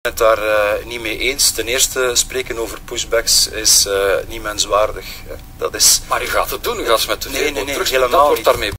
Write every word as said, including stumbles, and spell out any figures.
Ik ben het daar uh, niet mee eens. Ten eerste, spreken over pushbacks is uh, niet menswaardig. Dat is... Maar u gaat het doen, u gaat ze met de nee, nee, nee, terug. helemaal dat wordt niet. daarmee